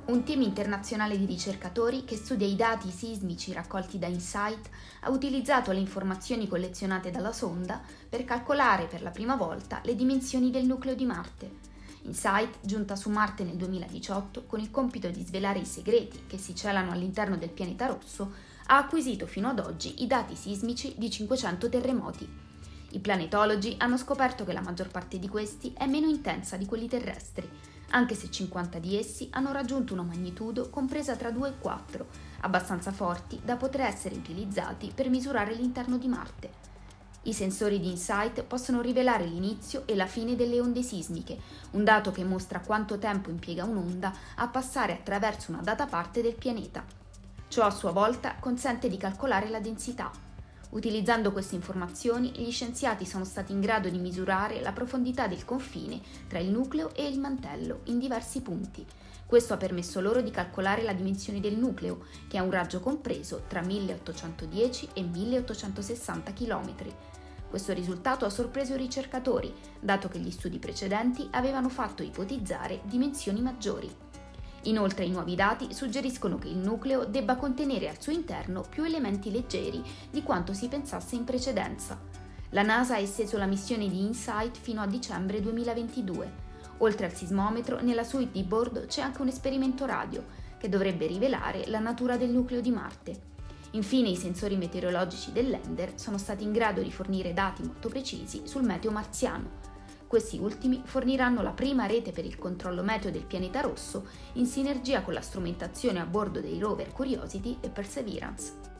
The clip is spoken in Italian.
Un team internazionale di ricercatori che studia i dati sismici raccolti da InSight ha utilizzato le informazioni collezionate dalla sonda per calcolare per la prima volta le dimensioni del nucleo di Marte. InSight, giunta su Marte nel 2018 con il compito di svelare i segreti che si celano all'interno del pianeta rosso, ha acquisito fino ad oggi i dati sismici di 500 terremoti. I planetologi hanno scoperto che la maggior parte di questi è meno intensa di quelli terrestri, anche se 50 di essi hanno raggiunto una magnitudo compresa tra 2 e 4, abbastanza forti da poter essere utilizzati per misurare l'interno di Marte. I sensori di InSight possono rivelare l'inizio e la fine delle onde sismiche, un dato che mostra quanto tempo impiega un'onda a passare attraverso una data parte del pianeta. Ciò a sua volta consente di calcolare la densità. Utilizzando queste informazioni, gli scienziati sono stati in grado di misurare la profondità del confine tra il nucleo e il mantello in diversi punti. Questo ha permesso loro di calcolare la dimensione del nucleo, che è un raggio compreso tra 1810 e 1860 km. Questo risultato ha sorpreso i ricercatori, dato che gli studi precedenti avevano fatto ipotizzare dimensioni maggiori. Inoltre i nuovi dati suggeriscono che il nucleo debba contenere al suo interno più elementi leggeri di quanto si pensasse in precedenza. La NASA ha esteso la missione di InSight fino a dicembre 2022. Oltre al sismometro, nella suite di bordo c'è anche un esperimento radio che dovrebbe rivelare la natura del nucleo di Marte. Infine i sensori meteorologici del lander sono stati in grado di fornire dati molto precisi sul meteo marziano. Questi ultimi forniranno la prima rete per il controllo meteo del pianeta rosso in sinergia con la strumentazione a bordo dei rover Curiosity e Perseverance.